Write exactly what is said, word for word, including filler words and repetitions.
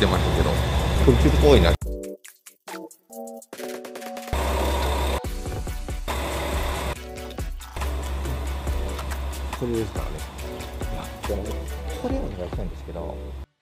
てましたけど、これちょっと怖いな。これですからね。これお願いしたいんですけど。